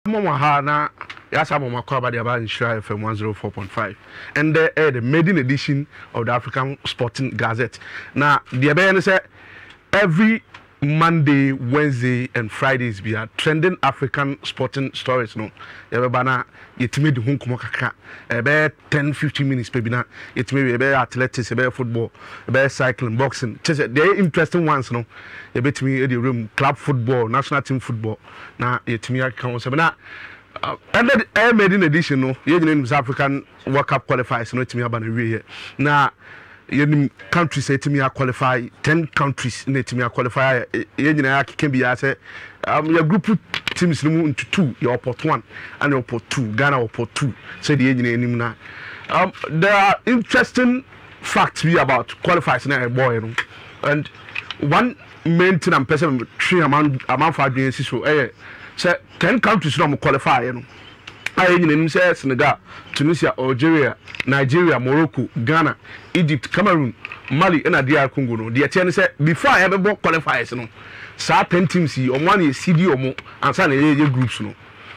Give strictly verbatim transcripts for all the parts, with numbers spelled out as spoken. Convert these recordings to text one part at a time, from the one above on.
Mama Hana, yes, I'm on my car by the about Shire F M one oh four point five, and the uh, the maiden edition of the African Sporting Gazette. Now, the Abaya said every Monday, Wednesday, and Fridays be a trending African sporting stories. No, everybody, it made the home kumaka about ten fifteen minutes, baby. Now, it may be about athletics, about football, about cycling, boxing. Just they're interesting ones, no. You bet me in the room, club football, national team football. Now, it me I can say, now, and then I made an edition, no, you know, African World Cup qualifiers, no, to me about a year. Now, you countries say to me I qualify ten countries, ne to me I qualify. You know, I can be as a um your group teams into two, your pot one, and your pot two, Ghana or pot two. Say the engineer now. Um, there are interesting facts we about qualifiers now, boy, and one main thing I'm person three amount amount for doing so eh say ten countries no qualify you know I you say Senegal, Tunisia, Algeria, Nigeria, Morocco, Ghana, Egypt, Cameroon, Mali and D R Congo no the ten say before I ever qualifiers no say ten teams see on one C D or more and say the groups no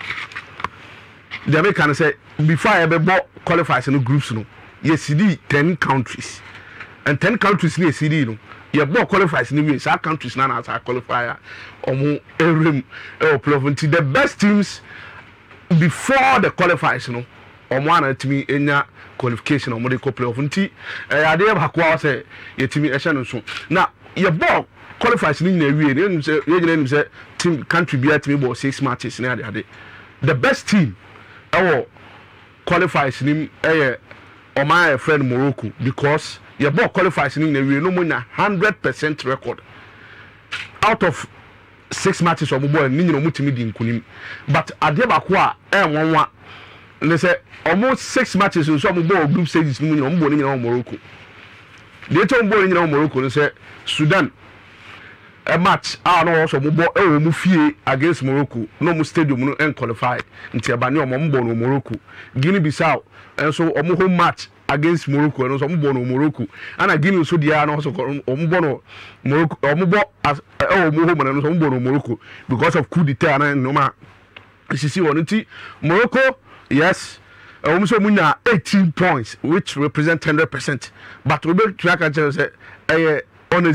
the American say before I ever qualifiers no groups no you C D ten countries and ten countries near C D no your ball qualifies in the way, our countries now as a qualifier or more every the best teams before the qualifiers, you know, or one to me in your qualification or medical playoff. Until I did have a say, your team is so. Now, your ball qualifies in the way, you say, team country be at me about six matches in the day. The best team, our qualifies in him, or my friend Morocco, because your ball qualifies in the way, no more than one hundred percent record. Out of six matches or more, Nino Mutimidi in Kunim. But at the Bakwa, and one, and they say almost six matches in some ball group stages in Morocco. They told bowling in Morocco and say Sudan. A match, I know also Mufie against Morocco, no more stadium and qualified until Banyo Mombo Morocco, Guinea Bissau, and so a home match against Morocco and also Mbono Morocco, and I give you so the also Mbono Morocco or Mubo as oh Muhammad and Mbono Morocco because of coup d'etat and Noma. You see one Morocco, yes. Also, we have eighteen points, which represent one hundred percent. But we will track and say, on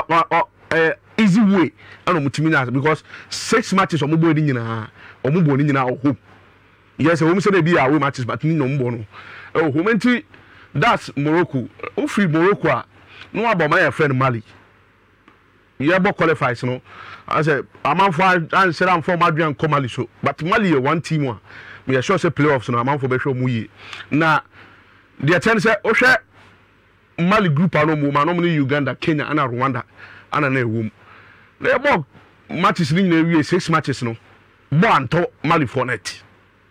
a easy way, because six matches or more in or more in our home. Yes, we say they be away matches, but no more. Oh, who that's Morocco. Oh, free Morocco. No about my friend Mali. You have qualifies, no. I said, I'm for I said I'm from Adrian Komali so, but Mali one team one. We are sure say playoffs no amount for Besho Muyi. Now, the attention say, oh, share Mali group no more, normally Uganda, Kenya, and Rwanda, and a womb. They have matches in the six matches no. One to Mali for net.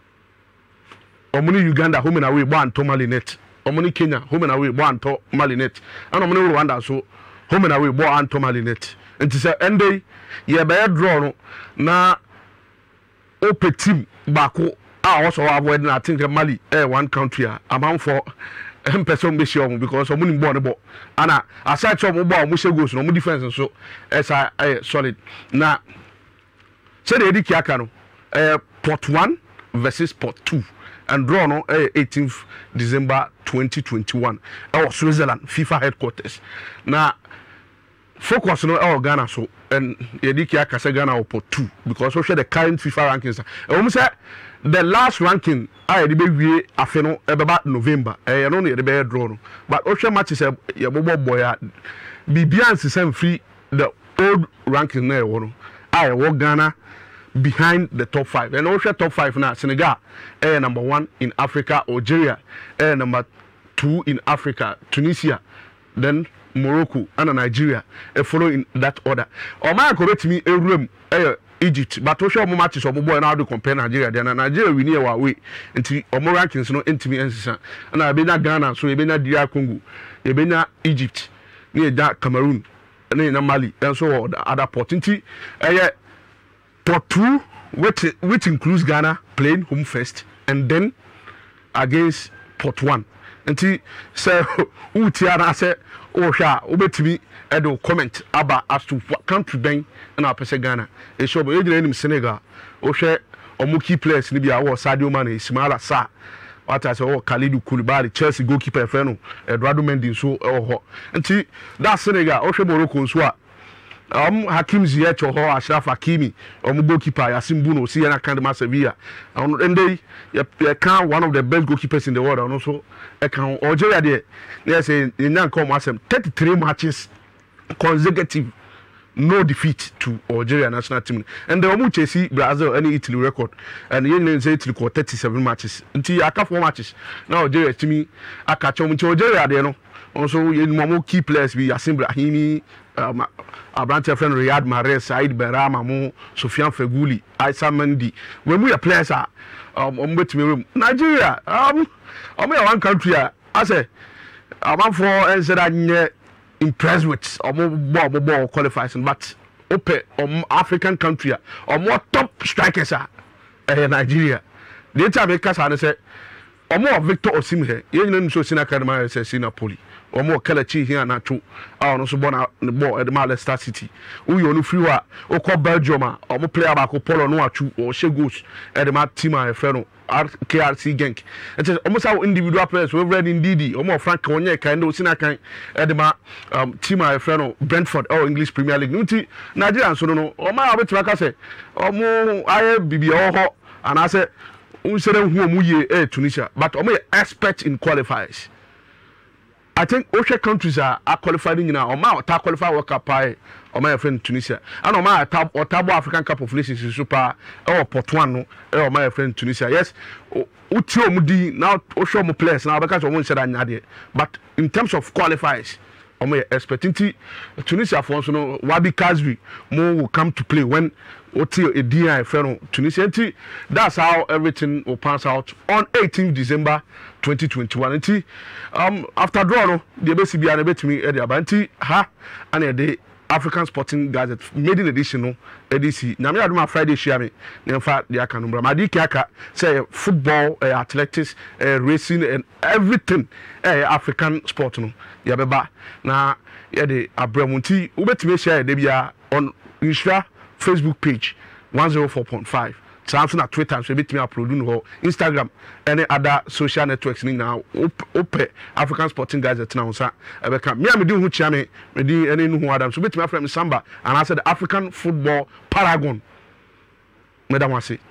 Omuni Uganda home and away one to Mali net. Omuni Kenya home and away one to Mali net. And Omuni Rwanda so home and away one to Mali net. And to say end day, ye be draw no na open team bako. I also avoid I think Mali eh one country amount for em person be sure because Omuni born about. And aside from ball mushe goes no defense so as I solid. Now say the Kiaka no eh pot one versus pot two. And draw on eighteenth December twenty twenty-one. Our Switzerland FIFA headquarters. Now, focus on our Ghana so and Yedikia Kasa Ghana or port two because we share the current FIFA rankings. And we say the last ranking I did be afeno about November. I don't need the bear draw. But Ocean matches a bobo boy be beyond the same free the old ranking there. I walk Ghana behind the top five. And also top five now, Senegal, air number one in Africa, Algeria, air number two in Africa, Tunisia, then Morocco and Nigeria, a follow in that order. Or my correct me a room, air Egypt, but also more matches of more and how to compare Nigeria. Then Nigeria we near our way into or more rankings, no intimate. And I've been at Ghana, so you've been at D R Congo, you've been at Egypt, near that Cameroon, and then Mali, and so the other opportunity. Uh, Pot two, which which includes Ghana playing home first, and then against pot one. And see, so who Tiana said, oh, Sha, Obetimi, Edo comment about as to what country bank and our person Ghana. A show by Senegal, oh, share omo key players ni bi awo Sadio Mane Ismaila Sarr what I say oh Kalidou Koulibaly Chelsea goalkeeper fe no Eduardo Mendy so e ho nti that Senegal o hwe Morocco nso a um Hakim Ziyech ho Ashraf Hakimi um goalkeeper Yassine Bouno si yana kan de Sevilla and they you can one of the best goalkeepers in the world and also e kan Algeria there they say in yan come asem thirty-three matches consecutive no defeat to Algeria national team and the omu chesi Brazil any Italy record and yen say Italy got thirty-seven matches until aka four matches now Algeria team aka chom until Algeria there no also yen mo key players be Yassin Brahimi um, Abrante friend Riyad Mahrez Said Berama mo Sofiane Feghouli Aissa Mendy when we are players are um betimi Nigeria um um one country I say am for and said that impressed with or more more more qualifiers but open um African country or more top strikers are uh, Nigeria the time make us say or more Victor Osimhen you know so sina academy say sina Napoli or more Kelechi here na two ah no so born the ball at the Leicester City who you no free wa o ko Belgium or more player back Polo no atu or she goes at the team a friend K R C Genk. It is almost how individual players we read in D D or more Frank Onye kind of sina kind edema um team a friend Brentford or English Premier League. Nti Nigeria so no o ma abet maka say o mo aye bibi o ho and I say unsere hu omu ye eh Tunisia but o mo expert in qualifiers. I think Osha countries are, are qualifying now. Or my ta qualify World Cup pie or my friend Tunisia. And or my tab or Tabo African Cup of Nations is super or Portuano or my friend Tunisia. Yes, Utio Mudi now Osha mo players now because I won't say that. But in terms of qualifiers, or my expecting Tunisia for no Wabi Kazri more will come to play when Otio a D I friend Tunisia. That's how everything will pass out on eighteenth December twenty twenty-one. Um, after draw, no, the B C B and bet me at the Abanti ha and the African Sporting Gazette maiden edition no A D C. Now me aduma Friday share me. In fact, the aka number. Madi kiaka say football, uh, athletics, uh, racing, and everything. Uh, African sport no. Ya beba na ya the Abramunti. Ubet me share the bia on Insta Facebook page one oh four point five. Samsung at Twitter, so bit me upload no Instagram, any other social networks ni now open African Sporting Gazette now sa ebeka me am di hu chia me me di any no adam so bit me afrem Samba and I said African football paragon. Madam wase